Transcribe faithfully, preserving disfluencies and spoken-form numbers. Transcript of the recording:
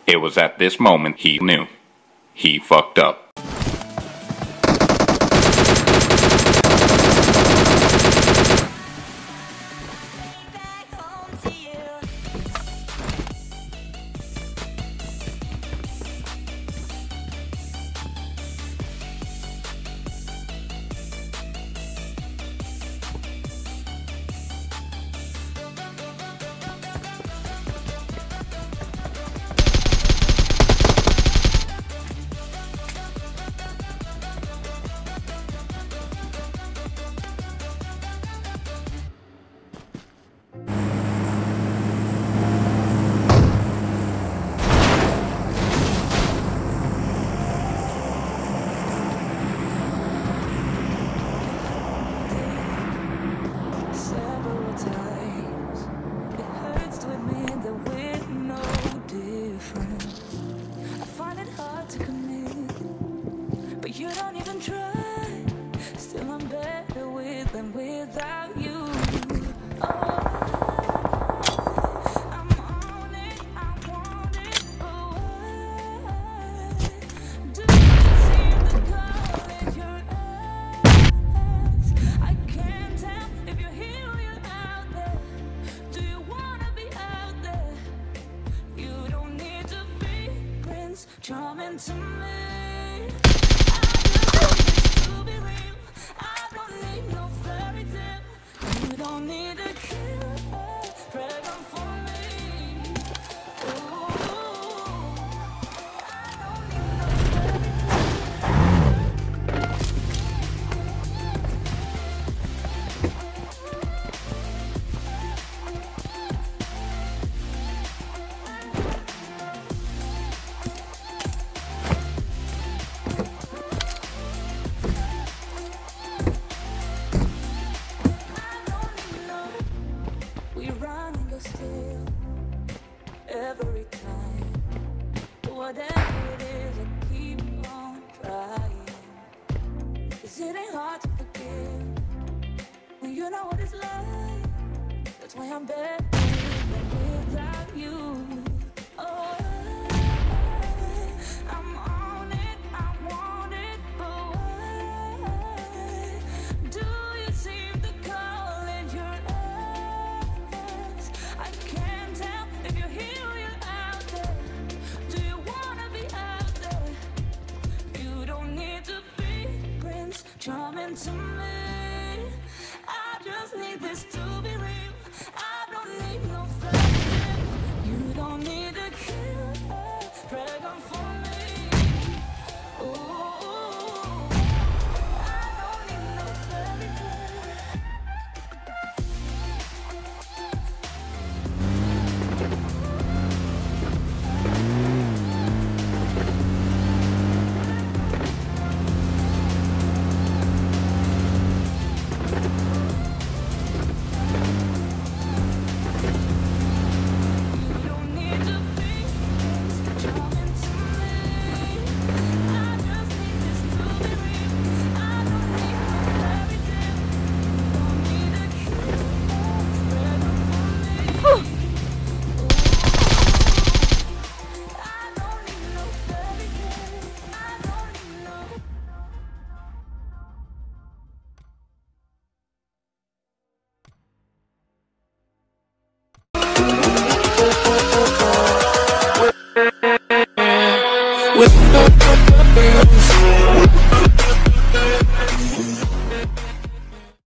It was at this moment he knew. He fucked up. You don't even try. Still I'm better with than without you. Oh, I'm on it, I want it. Oh, do you see the color in your eyes? I can't tell if you're here or you're out there. Do you wanna be out there? You don't need to be Prince Charming to me. Need a killer, pregnant for me. Ooh, I don't need no still every time. Whatever it is, I keep on trying. 'Cause it ain't hard to forgive when you know what it's like. That's why I'm better than without you. Oh, I'm on it, I want it, but why do you seem to call in your eyes? I can't tell if you're here or you're out there. Do you wanna be out there? You don't need to be Prince Charming to me.